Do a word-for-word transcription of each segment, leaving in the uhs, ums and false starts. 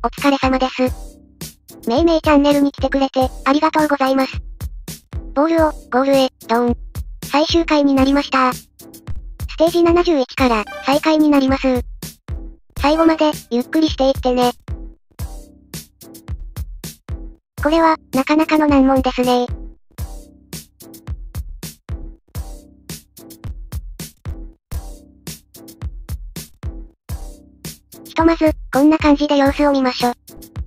お疲れ様です。めいめいチャンネルに来てくれて、ありがとうございます。ボールを、ゴールへ、ドーン。最終回になりました。ステージななじゅういちから、再開になります。最後まで、ゆっくりしていってね。これは、なかなかの難問ですね。ひとまず、こんな感じで様子を見ましょ。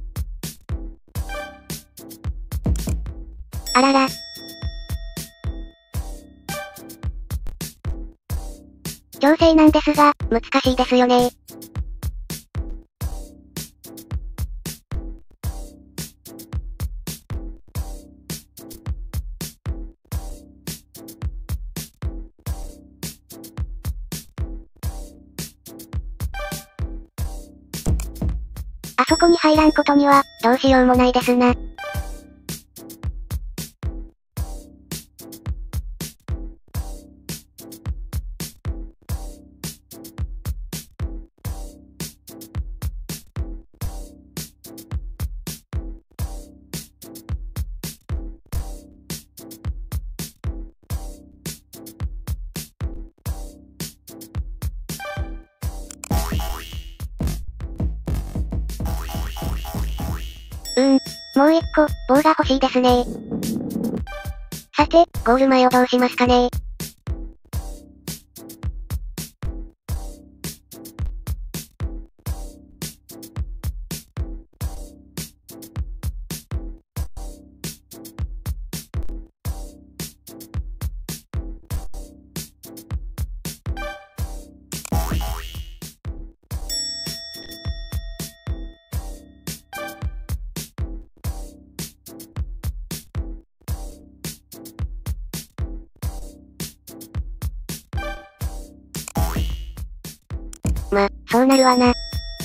あらら。調整なんですが、難しいですよね。あそこに入らんことには、どうしようもないですな。うーん。もう一個、棒が欲しいですね。さて、ゴール前をどうしますかね。ま、そうなるわな。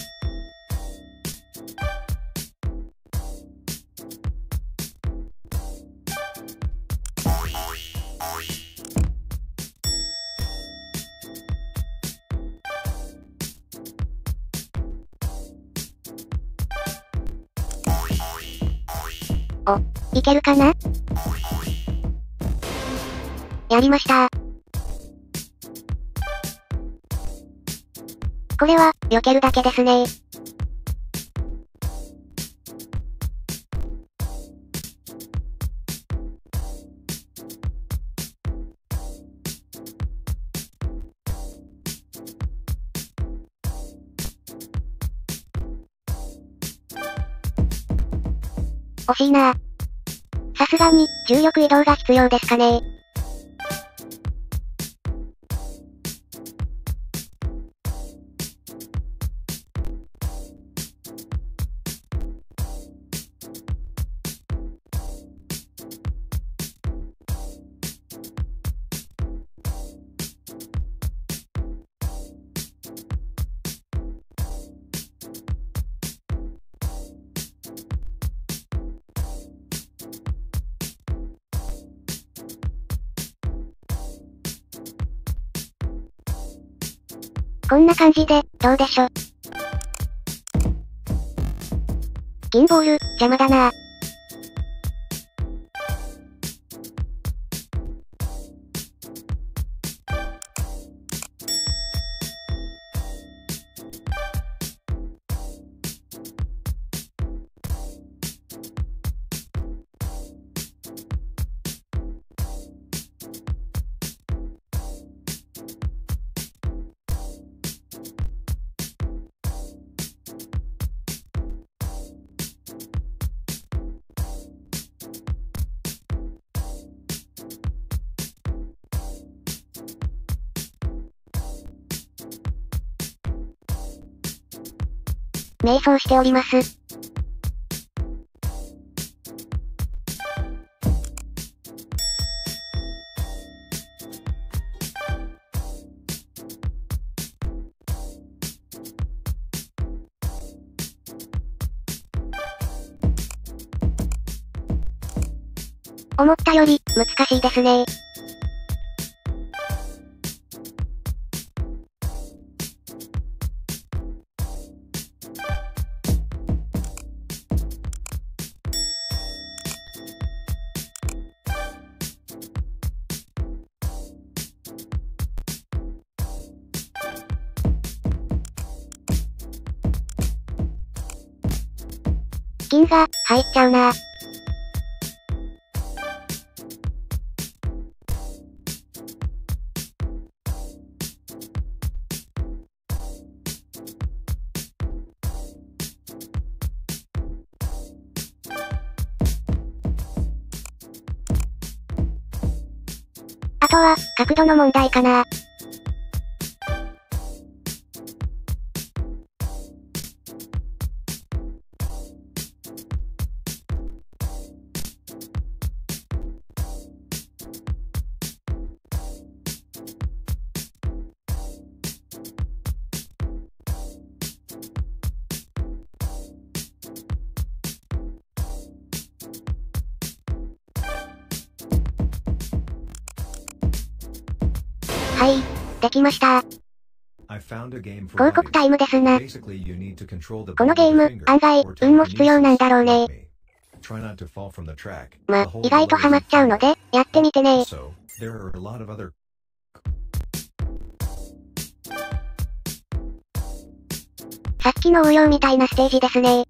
お、いけるかな？やりました。これは、避けるだけですね。惜しいなぁ。さすがに、重力移動が必要ですかね。こんな感じで、どうでしょ。銀ボール、邪魔だなぁ。迷走しております。思ったより、難しいですね。 金が、入っちゃうな。あとは、角度の問題かな。はい、できました。広告タイムですな。このゲーム、案外、運も必要なんだろうね。ま、意外とハマっちゃうので、やってみてね。さっきの応用みたいなステージですね。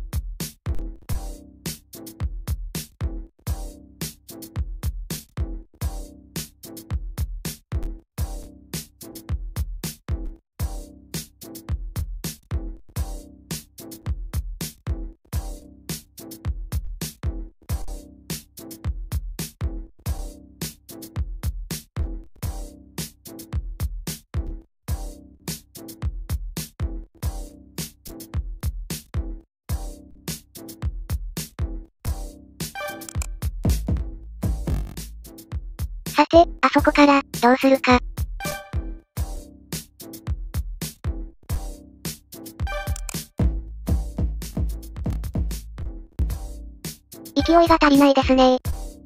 さて、あそこから、どうするか。勢いが足りないですね。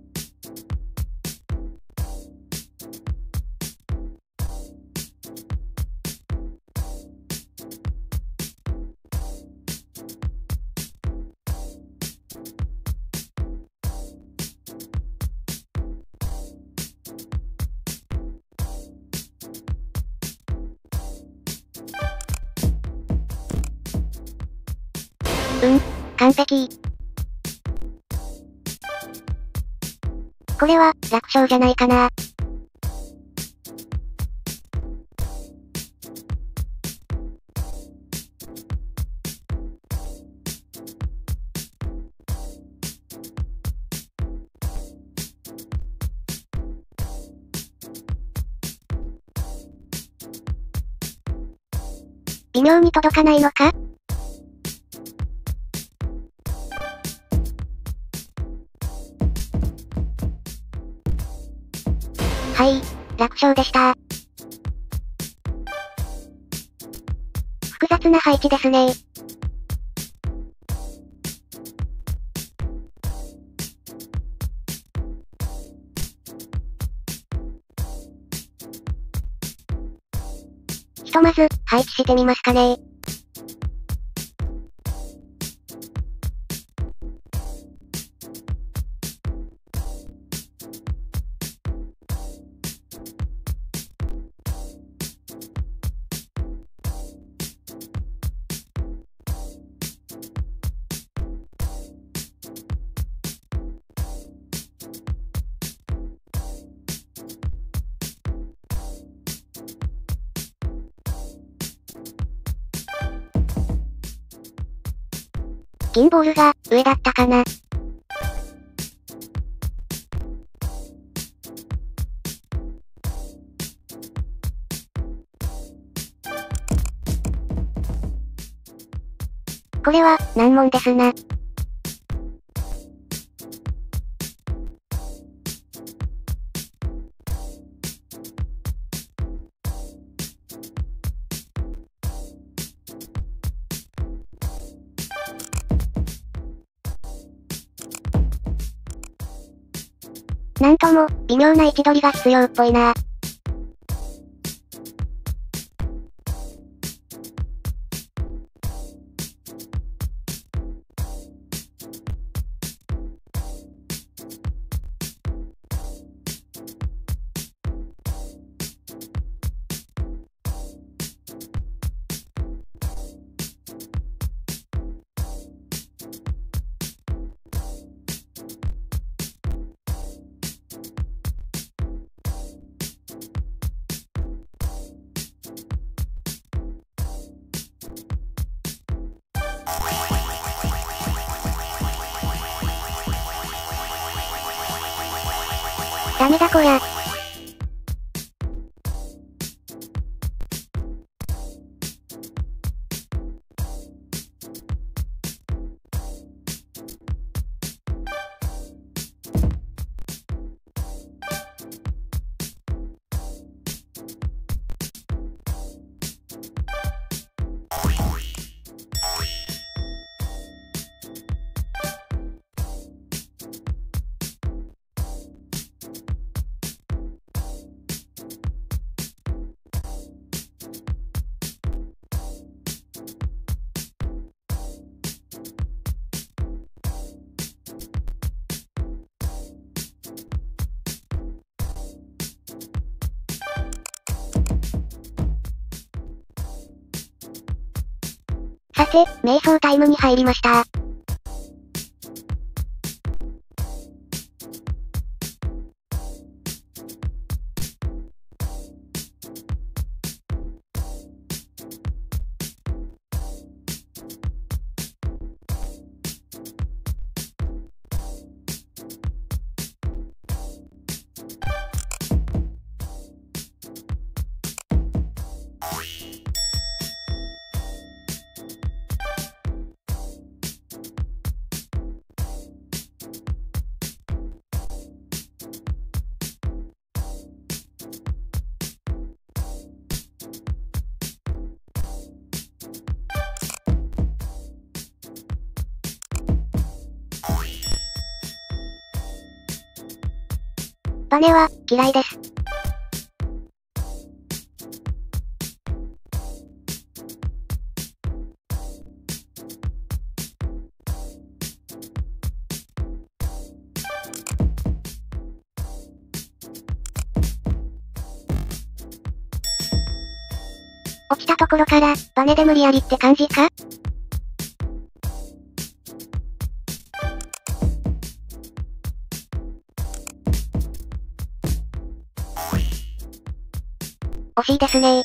うん、完璧。これは、楽勝じゃないかな。微妙に届かないのか？はい、楽勝でした。複雑な配置ですね。ひとまず、配置してみますかね。銀ボールが、上だったかな。これは、難問ですな。なんとも、微妙な位置取りが必要っぽいな。 ダメだこりゃ。さて、瞑想タイムに入りました。バネは、嫌いです。落ちたところから、バネで無理やりって感じか？惜しいですね。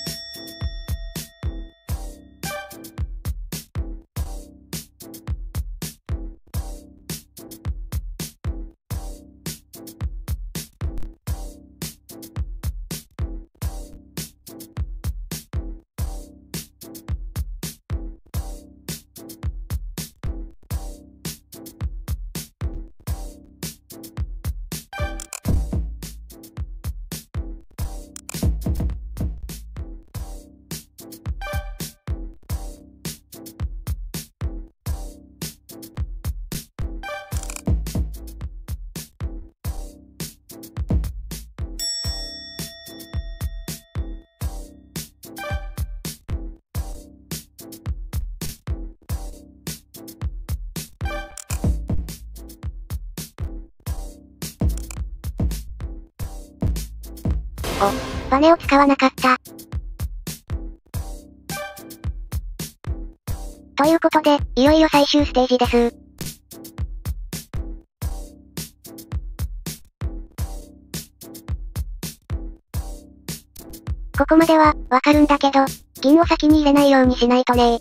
お、バネを使わなかった。ということで、いよいよ最終ステージです。ここまでは、わかるんだけど、銀を先に入れないようにしないとね。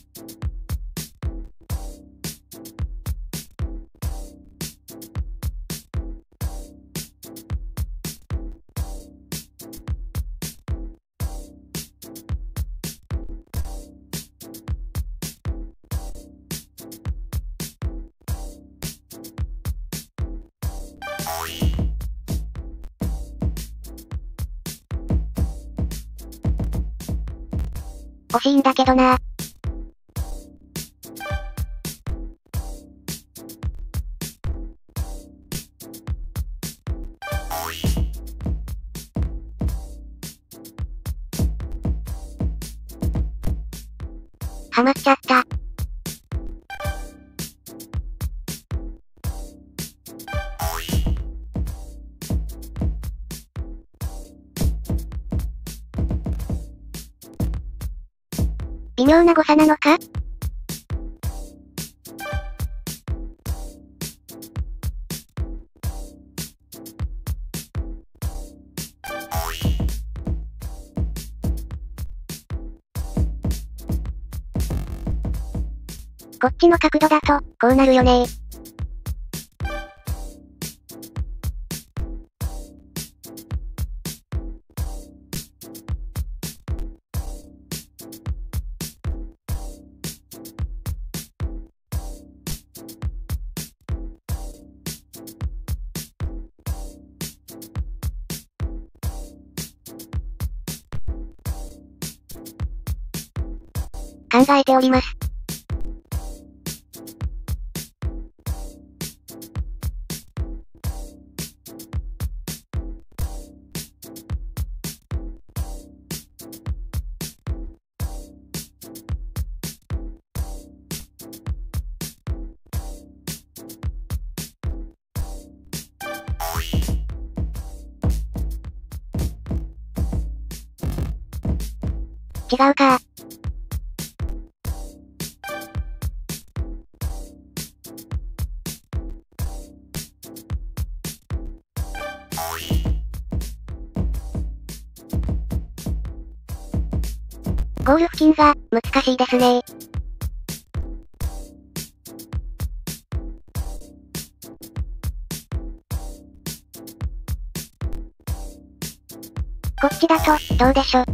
惜しいんだけどな。はまっちゃった。微妙な誤差なのか？こっちの角度だと、こうなるよね。 考えております。違うか。ゴール付近が、難しいですね。こっちだと、どうでしょ。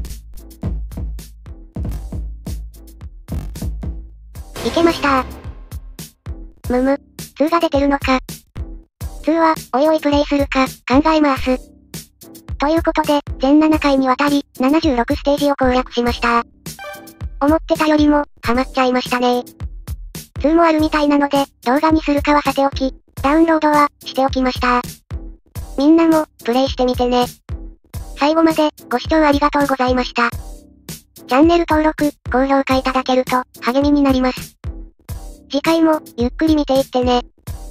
いけました。むむ。ツーが出てるのか。ツーは、おいおいプレイするか、考えます。ということで、全ななかいにわたり、ななじゅうろくステージを攻略しました。思ってたよりも、ハマっちゃいましたね。ツーもあるみたいなので、動画にするかはさておき、ダウンロードは、しておきました。みんなも、プレイしてみてね。最後まで、ご視聴ありがとうございました。チャンネル登録、高評価いただけると、励みになります。次回も、ゆっくり見ていってね。